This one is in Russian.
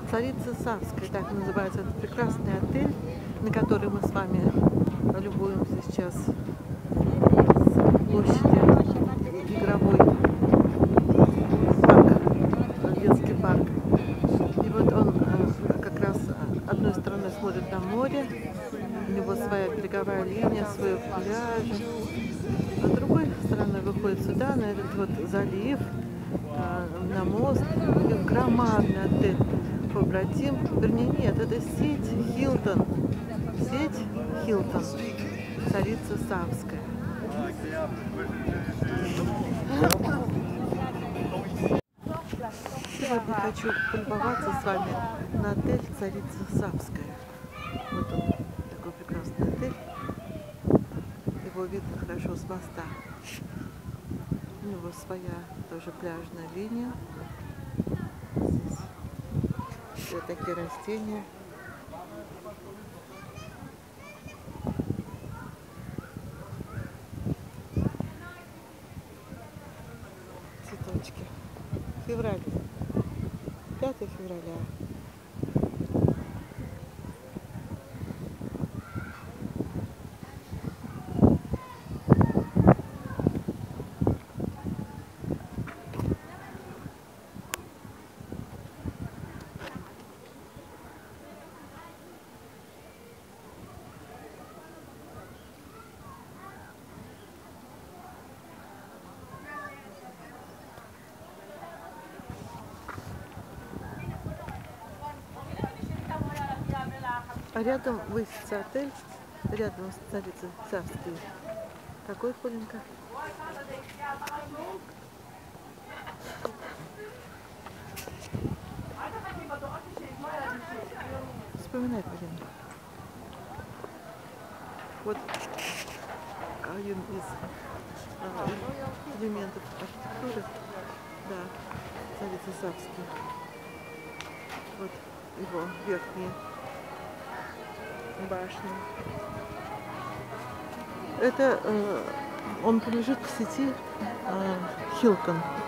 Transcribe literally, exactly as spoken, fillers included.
Царица Савская, так называется этот прекрасный отель, на который мы с вами любуемся сейчас с площади игровой, парк, детский парк. И вот он как раз одной стороной смотрит на море, у него своя береговая линия, свой пляж, а другой стороной выходит сюда, на этот вот залив, на мост. Громадный отель побратим, вернее нет, это сеть Хилтон, сеть Хилтон, Царица Савская. Сегодня хочу полюбоваться с вами на отель Царица Савская. Вот он, такой прекрасный отель, его видно хорошо с моста. У него своя тоже пляжная линия. Здесь все такие растения. Цветочки. Февраль. пятое февраля. А рядом высится отель, рядом с Царицей Савской. Какой, Коленька? Вспоминай, Коленька. Вот один из а, элементов архитектуры, да, Царицы Савской. Вот его верхние башни. Это э, он принадлежит к сети э, Хилтон.